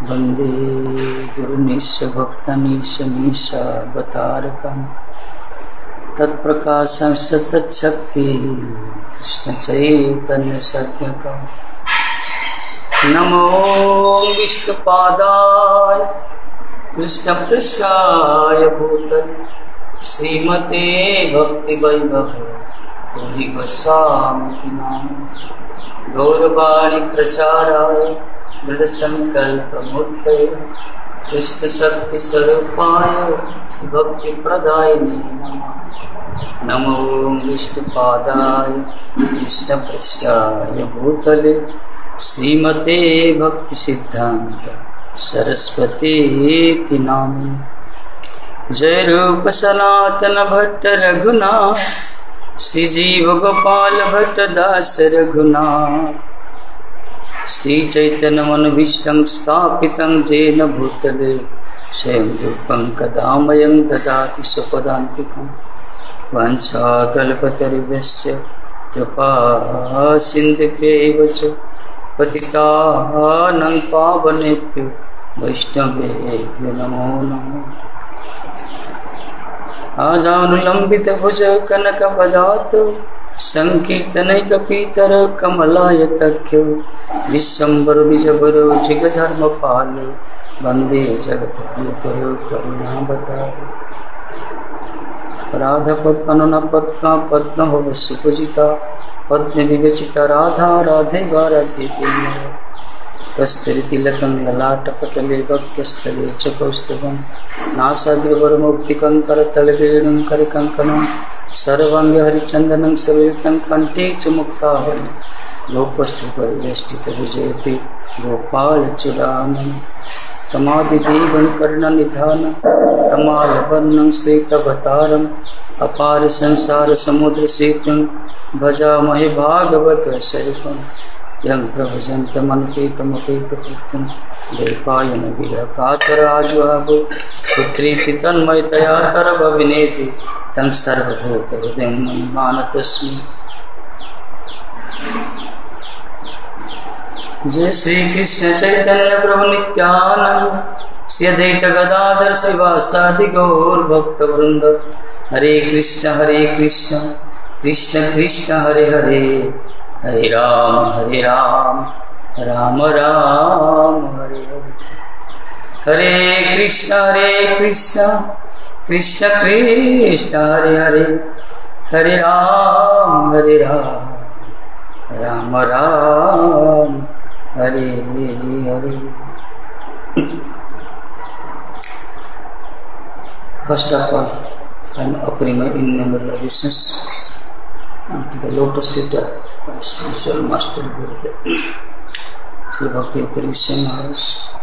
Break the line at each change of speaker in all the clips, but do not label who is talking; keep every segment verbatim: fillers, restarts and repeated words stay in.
वंदे गुरुनीश भक्तनीश मीशावतारकं तत्प्रकाशं सतच्छक्ति कृष्ण चैतन्य सद्गुरुं। नमो विष्णुपादाय कृष्णपृष्ठाय भूतले श्रीमते भक्ति वैभव पूरी गोस्वामी नाम गौरवाणी प्रचाराय दृढ़ संकल्प मूर्तये कृष्ण शक्ति स्वरूपाय भक्ति प्रदायिने नमः। नमो विष्णुपादाय कृष्ण पृष्ठाय भूतले श्रीमते भक्ति सिद्धांत सरस्वती नामिने। जय रूप सनातन भट्ट रघुनाथ श्री जीव गोपाल भट्ट दास रघुनाथ। श्री चैतन्य मनोभीष्टं स्थापितं येन भूतले स्वयं रूपं कदामयं ददाति स्वपदान्तिकं। वाञ्छाकल्पतरुभ्यश्च कृपा सिन्धुभ्यैव च पतितानां पावनेभ्यो वैष्णवेभ्यो नमो नमः। आजानुलंबित भुज कनकवदातो संकीर्तनैकपीतर कमलायतख्यो विश्वम्भरो द्विजभरो जगधर्मपालो वन्दे जगद्गुरुं करुणावतारम्। राधापद्मनना पद्मा पद्मभव सुपूजिता पद्मे विवेचिता राधा राधैवा राधेति कस्तूरितिलकं ललाटपटले वक्षस्थले च कौस्तुभं नासाग्रवरमौक्तिकं करतलवेणुं करकङ्कणं सर्वाङ्गे हरिचन्दनं सवितं कण्ठे च मुक्तावली गोपस्तुपरिवेष्टितविजयते गोपालचूडामणि। तमादिदेवं कर्णनिधानं तमालवर्णं श्वेतवतारम् अपार संसार समुद्र सेतुं भजामहे भागवत स्वरूपम्। यं प्रभजन्तमनुपेतमपेतकृत्यं देवपायन विरकातराजुहावो पुत्रीति तन्मयतया तरवविनेति तं सर्वभूतहृदयं मानतस्मि। जय श्री कृष्ण चैतन्य प्रभु नित्यानंद श्री अद्वैत गदाधर शिवासादि गौर भक्तवृंद। हरे कृष्ण हरे कृष्ण कृष्ण कृष्ण हरे हरे हरे राम हरे राम राम राम हरे हरे। हरे कृष्ण हरे कृष्ण कृष्ण कृष्ण हरे हरे हरे राम हरे Ram Ram Ram Hare Hare. First of all, I am offering my innumerable obeisances unto the lotus feet of my spiritual master Guru Sri Bhakti Parivishya Maharaj.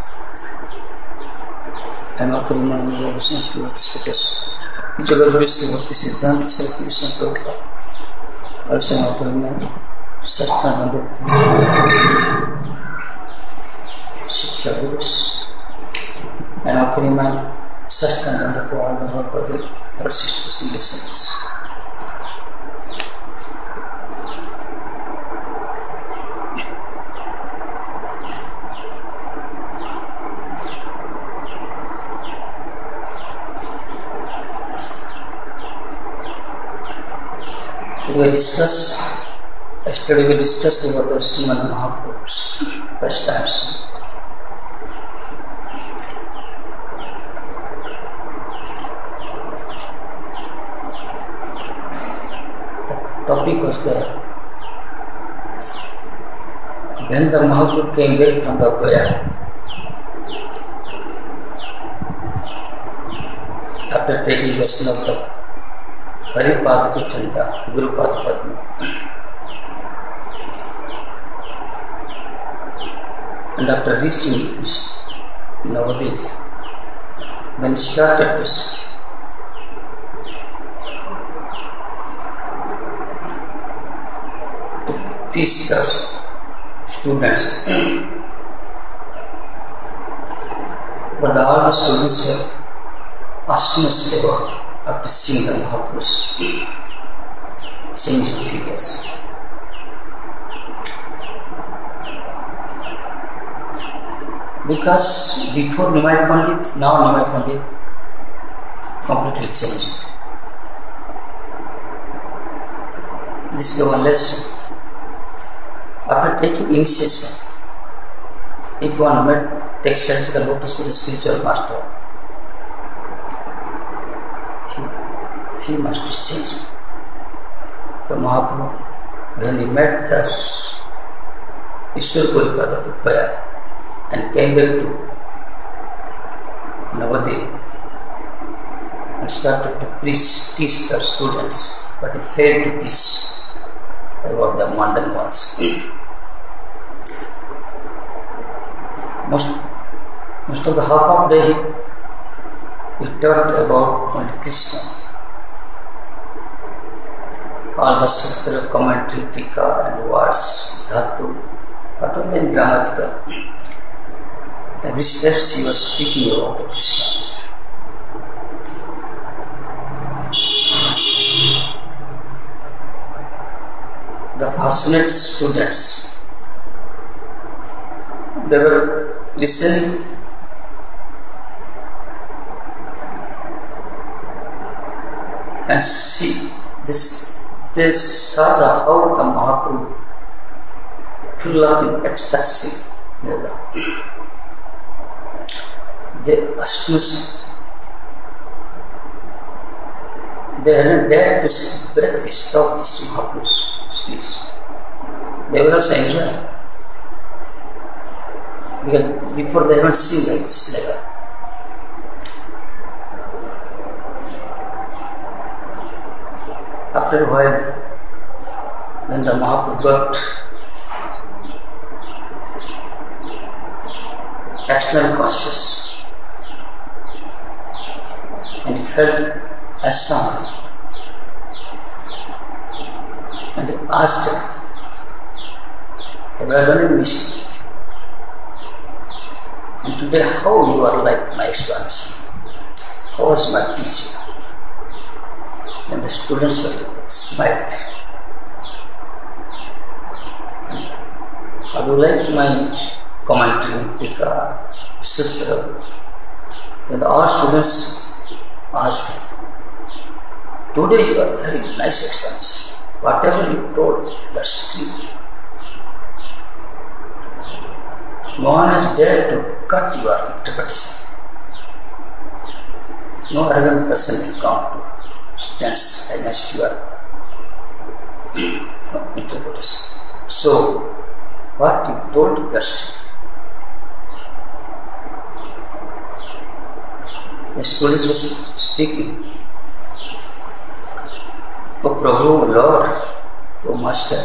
I am offering my innumerable obeisances to lotus feet of Jagadguru Sri Bhakti Siddhanta Saraswati Goswami Prabhupada. Also I am offering my Sastana Bhakti Shiksha Gurus. I am offering my Sastana to all the Lord Brother or sisters and listeners. We will discuss, yesterday we discussed about the Srimad Mahaprabhu's pastimes. Topic was there. When the Mahaprabhu came back from the Gaya, after taking the darshan of the Haripada Pita and the Gurupada Padma, and after reaching Navadvip, when he started to speak, teach the students, but all the students were astonished about after seeing the Mahaprabhu's changed figures. Because before Nimai Pandit, now Nimai Pandit completely changed. This is the one lesson. After taking initiation, if one met, takes shelter to the lotus feet of spiritual master, he, he must be changed. The Mahaprabhu, when he met the Ishwar Guripada Upaya and came back to Navadip and started to preach, teach the students, but he failed to teach about the mundane ones. most, most of the half of the day he, he talked about only Krishna. All the sutra, commentary, tika and words, dhatu, not only in grammatical. Every step he was speaking about the Krishna. The fortunate students, they were listening and see this. They saw the how the Mahaprabhu full up in ecstasy. They astonished. They hadn't dared to break the stop this Mahaprabhu's speech. They were also enjoying. Because before they haven't seen like this like that. After a while, when the Mahaprabhu got external conscious and he felt a sound, and he asked him, have I done a mistake? And today how you are like my explanation? How was my teaching? And the students were smiled. How do you like my commentary, tika, sutra? And all students asked, today you are very nice explanation. Whatever you told, that's true. No one has dared to cut your interpretation. No arrogant person will come to stands against your interpretation. So, what you told best. The students was speaking. O Prabhu, Lord, O Master,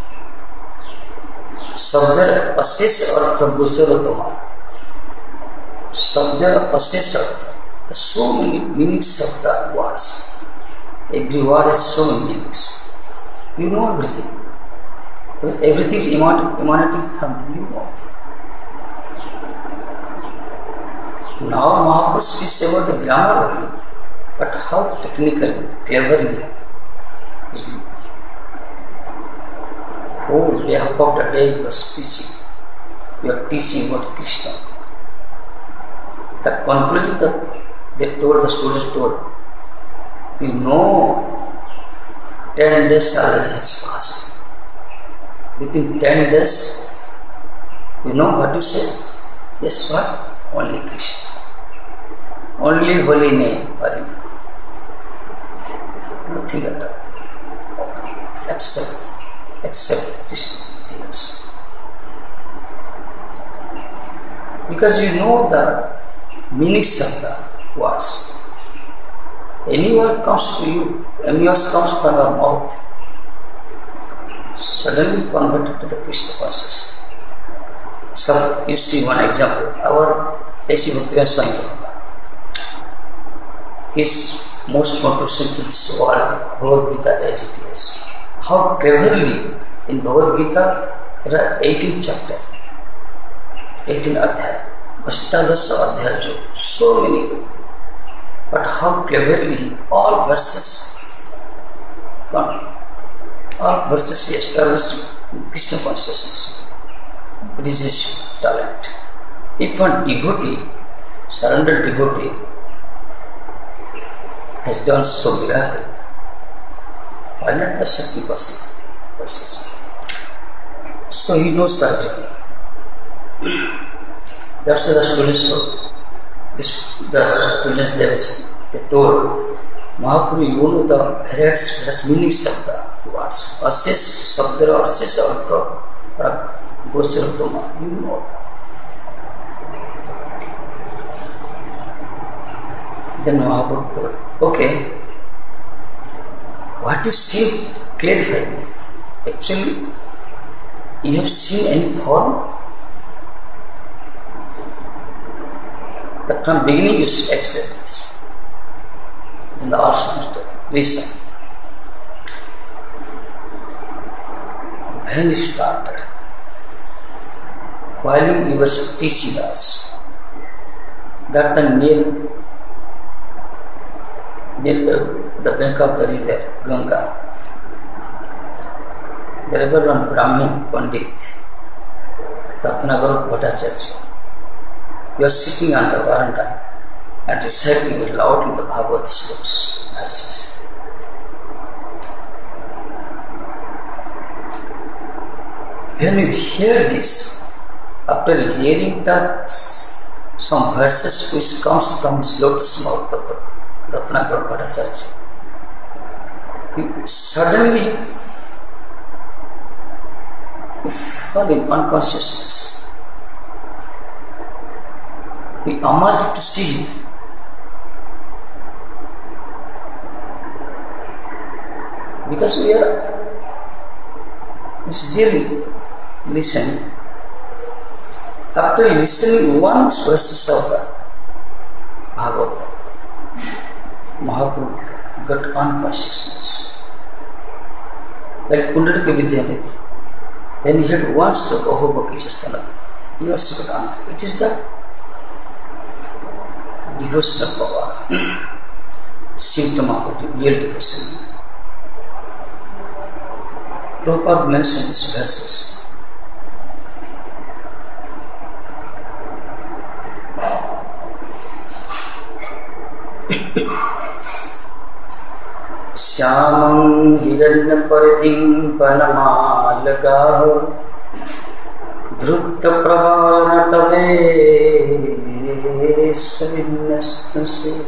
शब्द अशेष अर्थ गोचर तुम्हारा शब्द अशेष अर्थ so many meanings of the words. Every word has so many meanings. You know everything. Because everything is emanating from you. Now Mahaprabhu speaks about the grammar only, but how technically, cleverly is whole day of the day you are speaking, you are teaching about Krishna. The conclusion that they told, the students told, we know ten days already has passed. Within ten days, you know what you say? Yes, what? Only Krishna. Only holy name, Hari. Nothing at all. Except, except Krishna, nothing else. Because you know the meanings of the words. Any word comes to you, any word comes from your mouth, suddenly converted to the Krishna consciousness. So, you see one example, our A C Bhaktivedanta Swami Prabhupada, his most contribution to this world, Bhagavad Gita as it is. How cleverly in Bhagavad Gita there are eighteen chapters, eighteen adhyaya, Ashtadasa adhyaya, so many. But how cleverly all verses come, all verses he established Krishna consciousness. It is his talent. If one devotee, surrendered devotee, has done so miracle, why not the Shakti person? Persons? So he knows everything. That's the students wrote. This, the students they, was, they told, Mahaprabhu, you know the various, various meanings of the words. Ashes, Sabdara, Ashes, Artha, Gocharatoma, you know. Then Mahaprabhu told, okay, what you see, clarify me. Actually, you have seen any form? But from beginning you should express this. Then the also master, listen. When you started, while you were teaching us that the near, near the bank of the river Ganga, there was one Brahmin Pandit, Ratnagara Bhattacharya. You are sitting on the veranda and reciting it loud in the Bhagavad slokas, verses. When you hear this, after hearing that some verses which comes from his lotus mouth of the Ratnagara Bhattacharya, you suddenly fall in unconsciousness. We amazed to see him. Because we are really listening. After listening one verses of the Bhagavad, Mahaprabhu got unconsciousness. Like Pundarika Vidyalaya. When he had once the Oho Bhakti Shastana, he also got unconscious. It is the devotion of Bhagavan, symptom of the real devotion. Prabhupada mentioned these verses. Syamam hiranya paridhim panamalagaho Drupta pravalana tave Vinnastasi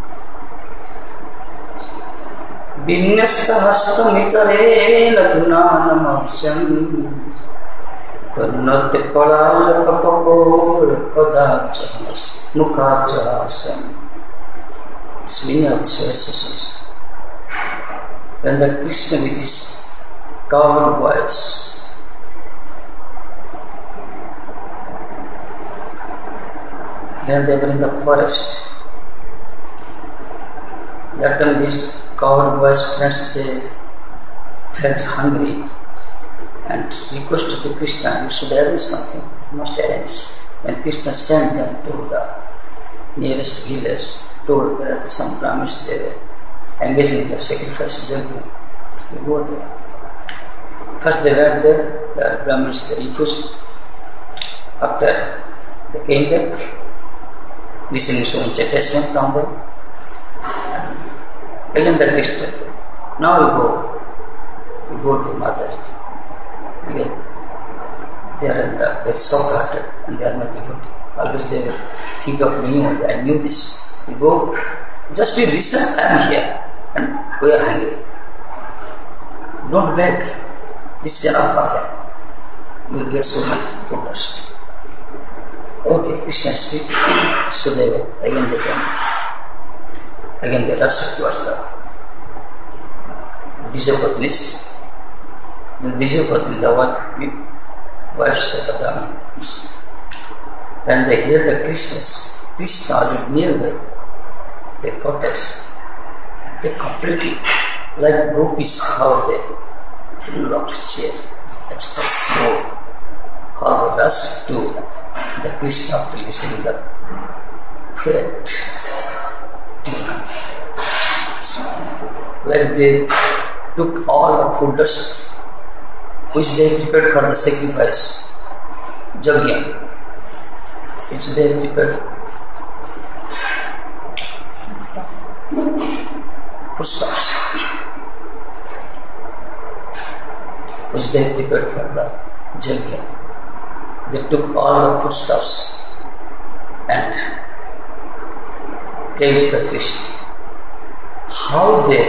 Vinnasta hastamitarena dhunanamapsam Karnate palala pakapol padachas mukhachasam. It's many of these verses. When the Krishna with his covered voice when they were in the forest, that time these covered boys friends they felt hungry and requested to Krishna, you should arrange something, you must arrange. When Krishna sent them to the nearest village, told that some Brahmins they were engaging in the sacrifices every we go there. First they went there, the Brahmins they refused. After they came back, listening so much attachment from them. Again the Krishna, now we go, we go to Mataji. Again, they are in the very soft-hearted and they are my devotee. Always they will think of me only. I knew this. We go, just you listen, I am here and we are hungry. Don't beg. This is enough for them. We will get so much food first. Okay, Krishna speak. So they were, again they came. Again they rushed towards the Dijapatnis. The Dijapatni, the one wives of the Brahmins. When they hear the Krishnas, Krishna are nearby their cottage, they completely, like gopis, how they full of cheer, ecstasy, mode, how they rush to the Krishna to listen to the prayer. Like they took all the food dust which they prepared for the sacrifice, Jagya. Which they prepared foodstuffs. Which they prepared for the yajna. They took all the foodstuffs and gave to the Krishna. How they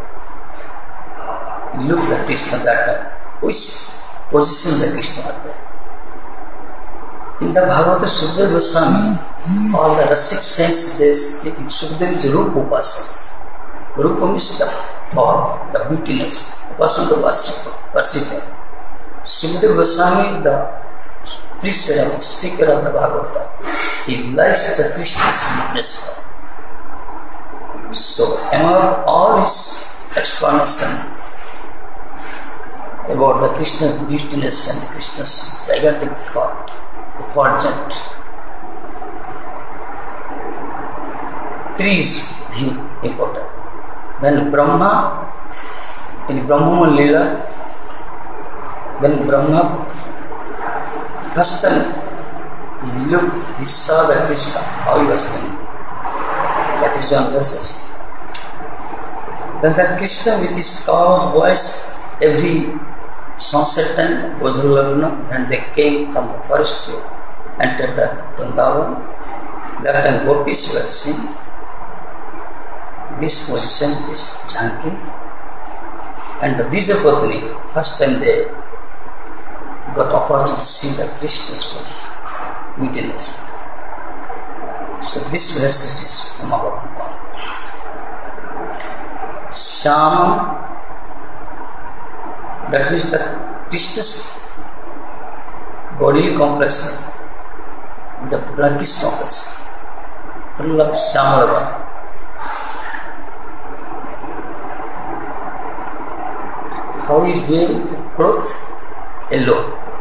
looked at Krishna that time, which position the Krishna was there. In the Bhagavata, Sukadeva Goswami, all the Rasik saints they speak, Sukadeva is Rupa Upasana. Rupa means the form, the beautiness, Upasana the worshipper, worshipper. Sukadeva Goswami, the preacher and speaker of the Bhagavata, he likes the Krishna's beautiness. So, among all his explanation about the Krishna's beautiness and Krishna's gigantic form, effulgent, three is view important. When Brahma, in Brahma Lila, when Brahma first time he looked, he saw the Krishna, how he was doing. That is one verses. When the Krishna with his calm voice, every sunset time, Godhulagna, when they came from the forest to enter the Vrindavan, that time gopis were seen. This position, this Jhanki, and the Dijapatni, first time they got opportunity to see the Krishna's beautiness. So this verses is Amavapapa. Shama, that means the Krishna's bodily complexion, the blackish complexion, full of Shamalava. How is wearing the cloth? Yellow.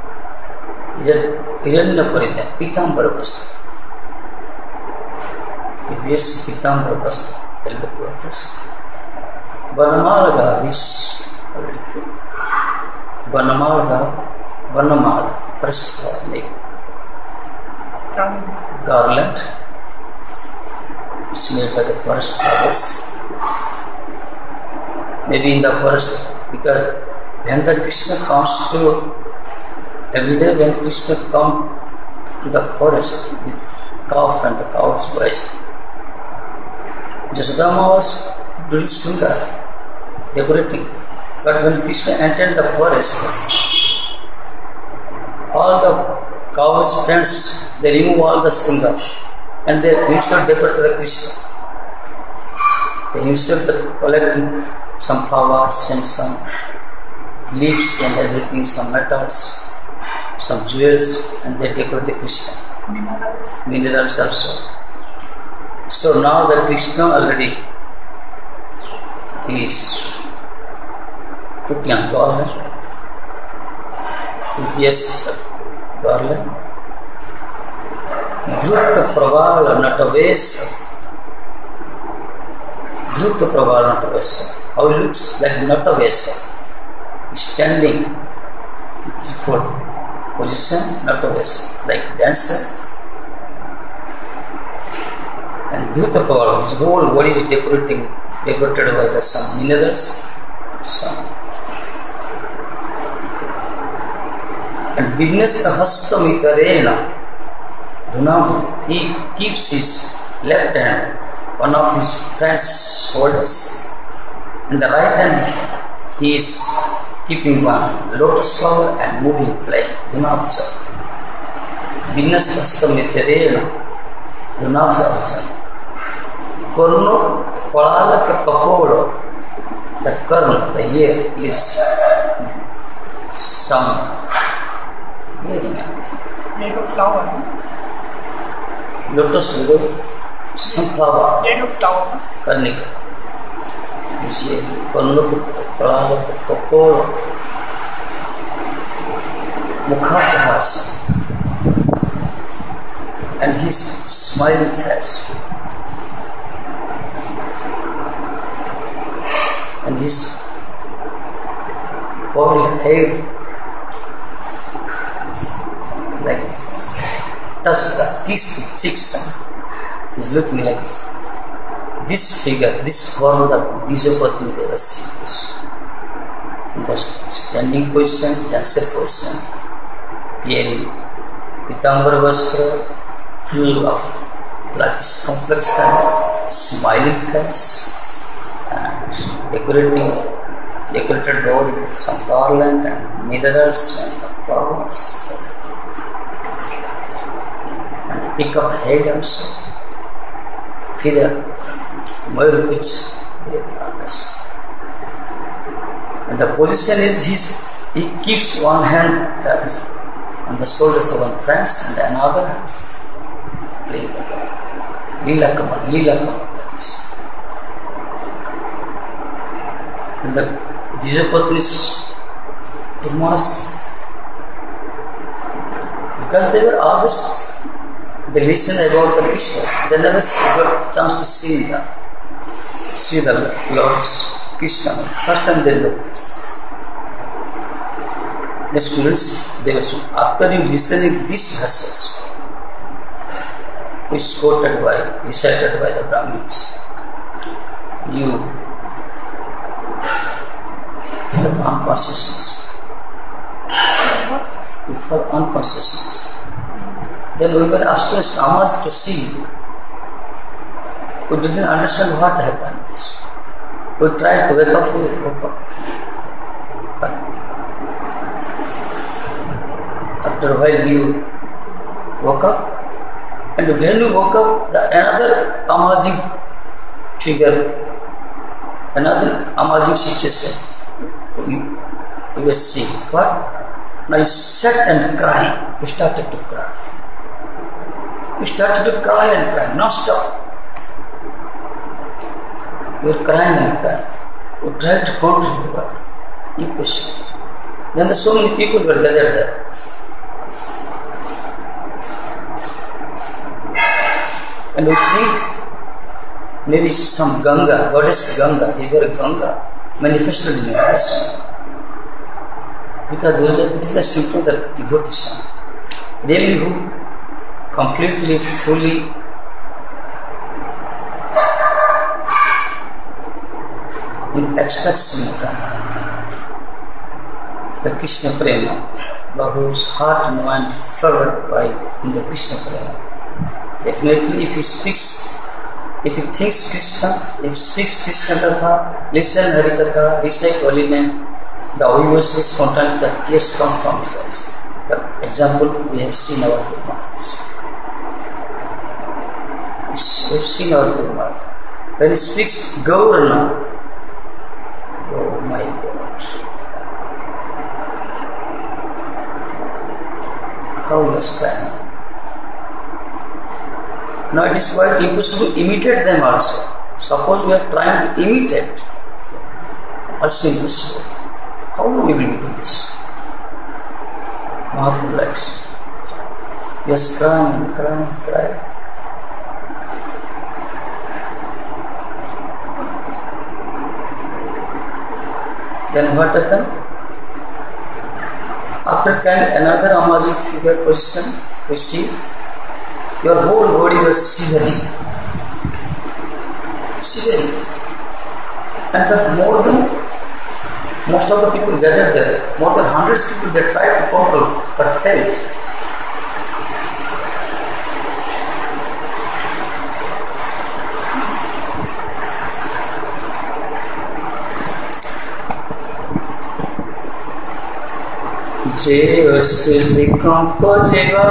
Hiranya Paridhan, Pitambara Vasthu. He wears Pitambara Vasthu, yellow clothes. Vanamalaga is Vanamalaga, Vanamala, first like garland. It's made by the forest flowers. Maybe in the forest, because when the Krishna comes to, every day when Krishna comes to the forest with calf and the cow's voice, Jasodama was doing Sringar, decorating. But when Krishna entered the forest, all the cow's friends, they remove all the Sringar and they himself decorate the Krishna. They himself collecting some flowers and some leaves and everything, some metals, some jewels, and they decorate the Krishna. Minerals. Minerals also. So now the Krishna already is putting on garland. Yes, garland. Dhruta Pravala Natavesa. Dhruta Pravala Natavesa. How it looks like Natavesa. Standing in threefold position, Natavesa, like dancer. And Dhruta Pravala, his whole body is decorating, decorated by the some minerals, some. And Vignesta Hasta Mitarena, he keeps his left hand, one of his friend's shoulders, and the right hand he is keeping one lotus flower and moving flame. Dhunabja. Vignesta Hasta Mitarena, Dhunabja. Karno Palaka Kapolo, the karna, the ear is some wearing
made of flower.
Lotus below some flower.
Made of flower.
Karnika. This year, Karno Palaka Kapolo, Mukhachahas, and his smiling face. And his whole hair like touch the kiss his cheeks. He's looking like this. This figure, this form of Dijapatni, they were seeing this. In the standing position, dancer position, pale, pitambar vastra, full of like this complexion, smiling face, and decorating, decorated body with some garland and mirrors and flowers. And pick up head also. Figure, Mayur pitch, and the position is his, he keeps one hand that is on the shoulders of one friend and another hand playing the ball. Lila Kamal, Lila Kamal, that is. And the Dijapatni's Turmas, because they were always, they listen about the Krishnas, they never got the chance to see them. See the Lord Krishna. First time they looked. The students, they were, after you listening these verses, which quoted by, recited by the Brahmins, you have unconsciousness. You have unconsciousness. Then we were asked to Ramas to see. We didn't understand what happened. We tried to wake up, we woke up. But after a while you woke up, and when you woke up, the another amazing figure, another amazing situation, you, you were seeing. What? Now you sat and cried. You started to cry. You started to cry and cry, non-stop. We were crying and crying. We tried to control what? You push. Then the so many people were gathered there. And we think maybe some Ganga, goddess Ganga, they were Ganga, manifested in your person. Because those are, it is the simple that devotees really who completely, fully in ecstasy, the Krishna Prema, but whose heart and mind flooded by in the Krishna Prema. Definitely, if he speaks, if he thinks Krishna, if he speaks Krishna Katha, listen Hari Katha, recite holy name, the obviously spontaneous, the tears come from his eyes. The example we have seen our Gurus. We have seen our Gurus. When he speaks Gaurana, oh my God. How he was crying. Now it is quite impossible to imitate them also. Suppose we are trying to imitate, also impossible. How will we do this? Mahaprabhu likes. We are crying and crying and crying. Then what happened? After crying, another amazing figure position, we see your whole body was shivering. Shivering. And that more than, most of the people gathered there, more than hundreds of people, they tried to control, but failed. जे अस्तुजी कंपोजेवा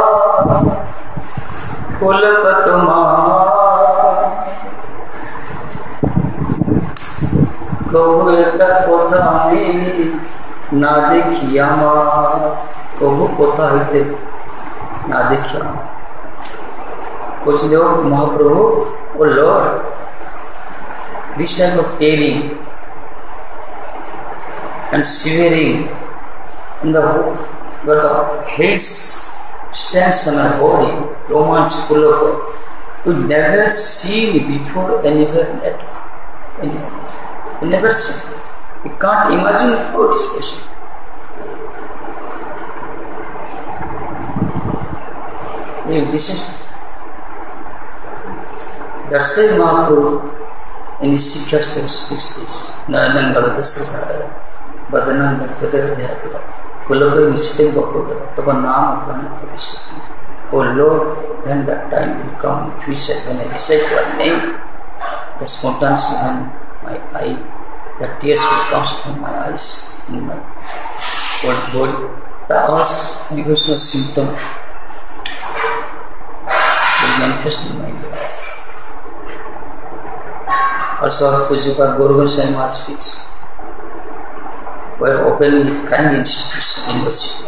कुलपतुमा कबू एक कोथा में ना देखिया मा कबू कोथा होते ना देखिया कुछ लोग महाप्रभु O lord this type of tearing and shivering in the where the hairs stands on our body, romance full of we never seen before anywhere at anywhere. We never seen. We can't imagine how it is possible. We If this is that's why Mahaprabhu in his Sikhastak speaks this. Nayanangala Dasrukara, Badananga Padaradyapura, Kulaka Nichitim Gopura, Tabanam Apana Pravisati. Oh Lord, when that time will come in future, when I recite your name, the spontaneously when my eye, the tears will come from my eyes, in my whole body. The all devotional symptom will manifest in my life. Also, our Pujyapad Gaura Goswami Maharaj speaks, were openly crying institution, university.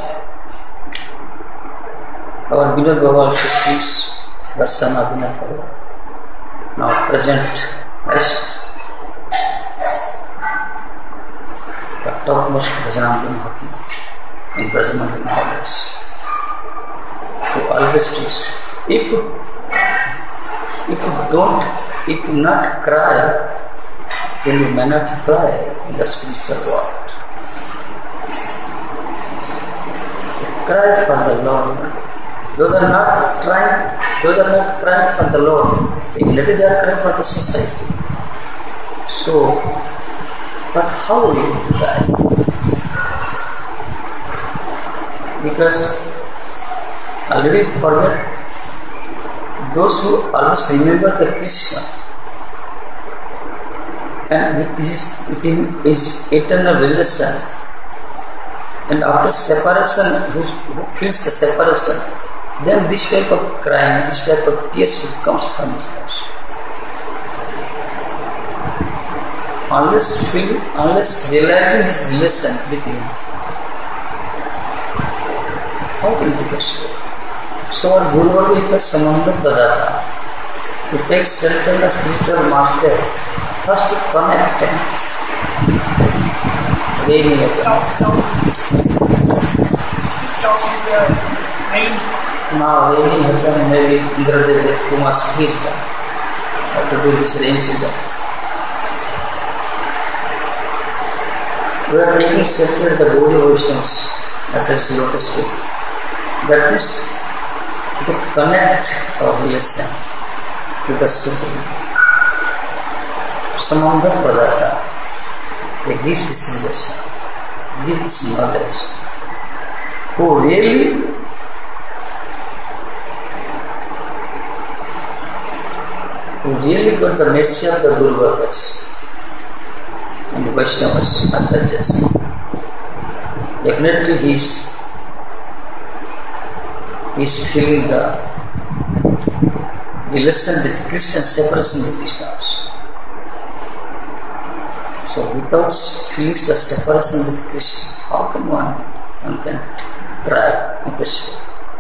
Our Vinod Baba also speaks, Varsana Vinod now present, rest, the topmost Bhajanam Mahatma in Brajamangal knowledge. Who always speaks, if you, if you don't, if you not cry, then you may not fly in the spiritual world. Cry for the Lord. Those are not trying, those are not crying for the Lord. Immediately they are crying for the society. So, but how will you cry? Because already forget those who always remember the Krishna, and this is within his eternal relation, and after separation, who feels the separation, then this type of crying, this type of tears comes from his house. Unless feel, unless realizing his relation with him, how can it be possible? So our Guru Varga is the Samandha Pradata, to take shelter in the spiritual master, first to connect him. Very now raining happened, maybe Indradeva who must please them, have to do this rain season. We are taking shelter in the body of Vaishnavas, as I see what to speak. That means to connect our relation to the Supreme. Samandha Pradata, they give this relation, give this knowledge. Who really who really got the message of the Guru Vargas and the Vaishnavas, Acharyas. Definitely he is He is feeling the relation with Krishna, separation with Krishna also. So without feeling the separation with Krishna, how can one, one can try and pursue?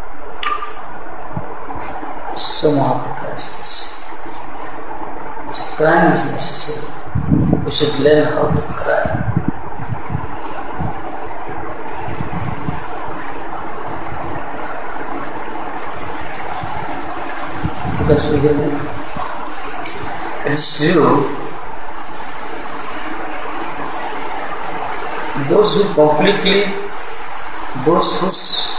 So Mahaprabhu cries this. Crying is necessary. We should learn how to cry. Because we have, it is true, those who completely, those who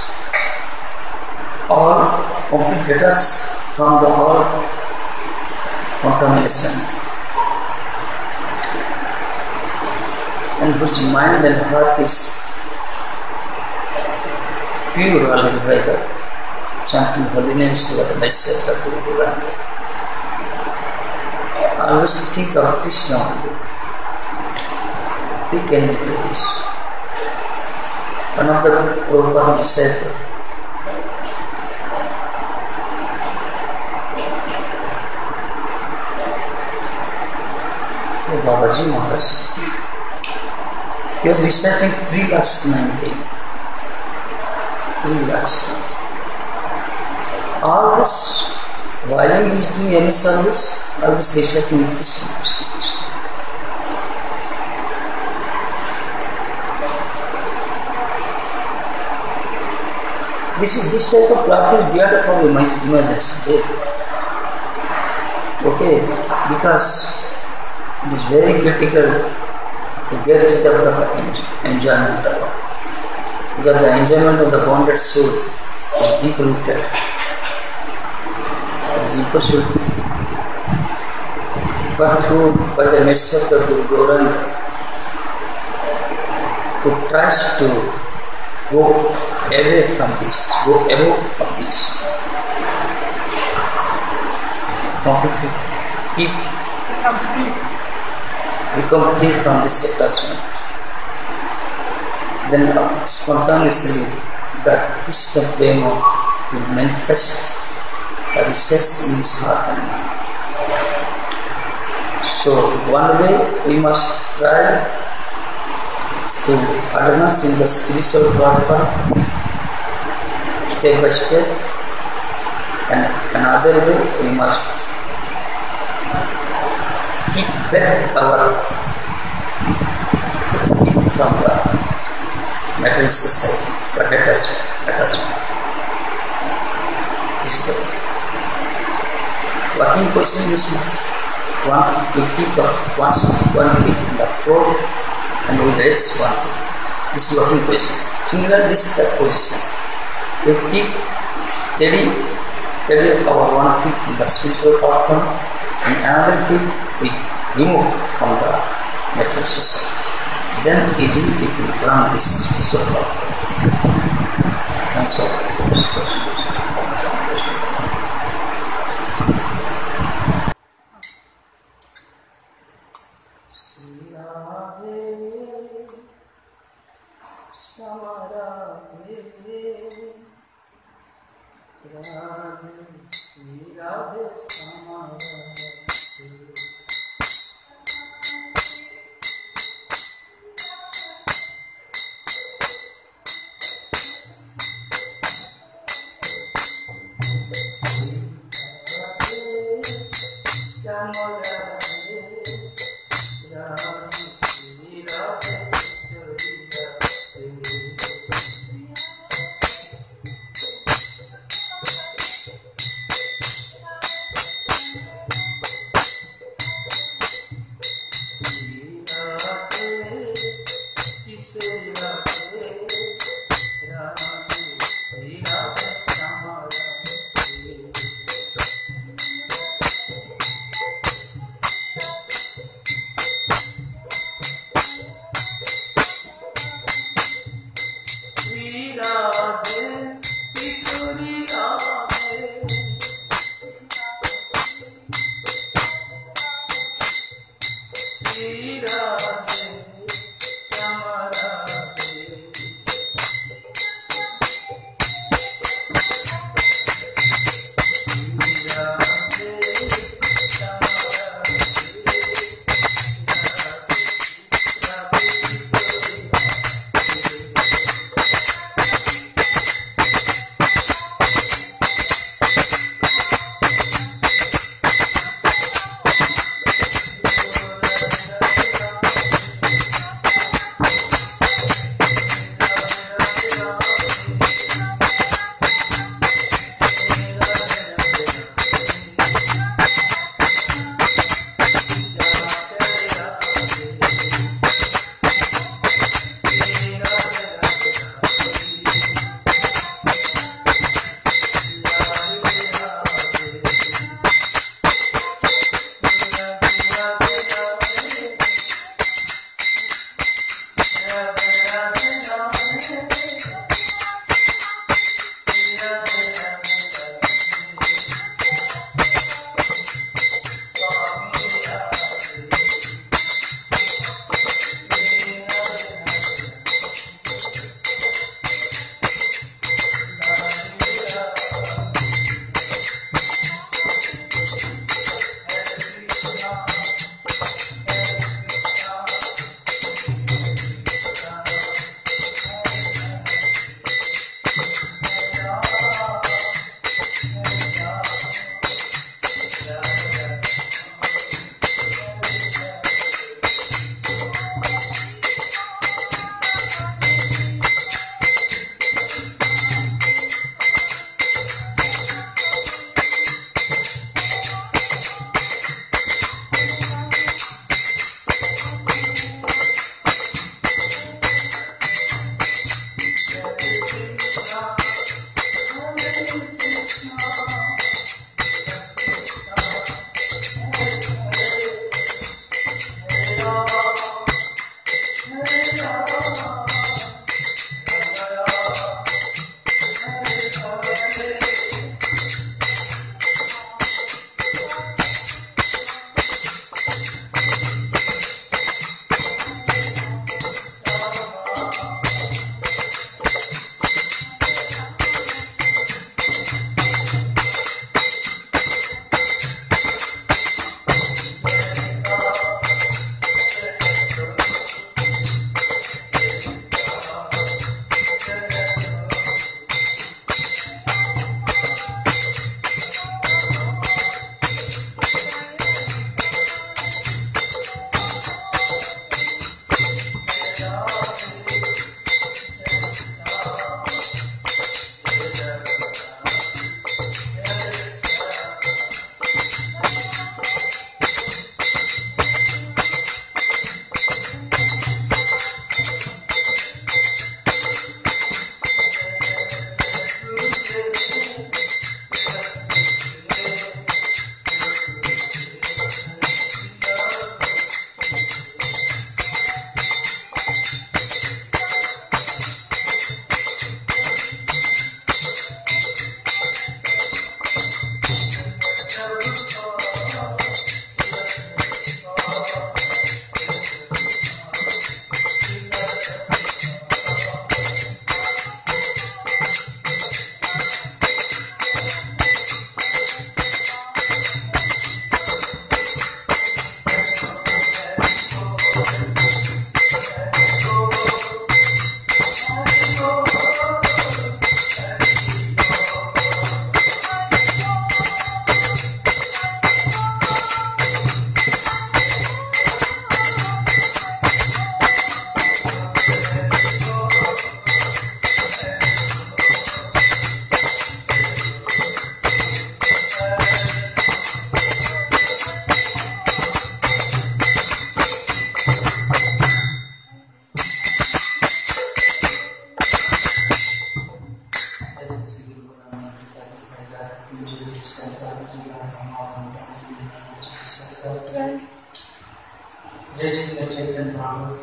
all complete get us from the all contamination, and whose mind and heart is pure already by the chanting holy names of the myself of Guru Guranga. I always think of Krishna only. We can do this. One of the Prabhupada disciples, Babaji Maharaj, he was reciting three lakhs nineteen. Three lakhs. Always, while he is doing any service, always reciting Krishna, Krishna, Krishna. This is this type of practice beyond from imagination. Okay, because it is very critical to get rid of the enjoyment of it. Because the enjoyment of the bonded soul is deep rooted. impossible. But who, by the mercy of the Guru Gauranga, who tries to go away from this, go above of this, completely keep
Become free.
become free from this attachment. Then uh, spontaneously that peace of Demo will manifest the recess in his heart and mind. So one way we must try to advance in the spiritual path step by step, and another way we must keep back our feet from the material society, but attachment. attachment. This is the working position is one, we keep the one, one feet in the floor and we raise one foot. This is working position. Similarly, this is the position. We keep steady, steady our one feet in the spiritual platform and another feet we remove from the material society. Then easily we will run this spiritual platform. Thanks all. जय श्री चैतन्य भागवत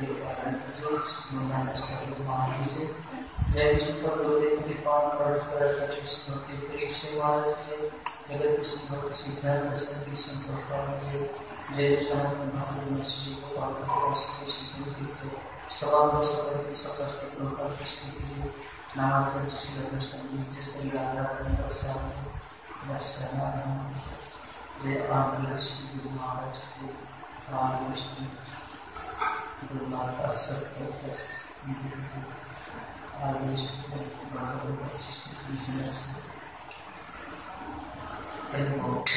जय विष्णु गुरुदेव कृपा परस्पर चतुष्मूर्ति परीक्षे महाराज जय जगत विष्णु भक्त सिद्धार्थ संति संप्रदाय जय जय सनातन धर्म श्री गोपाल कृष्ण श्री गुरुदेव सवाल सवाल सकस्त प्रकार कृष्ण नाम जिसने कृष्ण जिसने आराधना प्रसाद दर्शन जय आनंद श्री गुरु महाराज जय राम विष्णु गुरु माता सत्य प्लस आदि विष्णु भागवत वशिष्ठ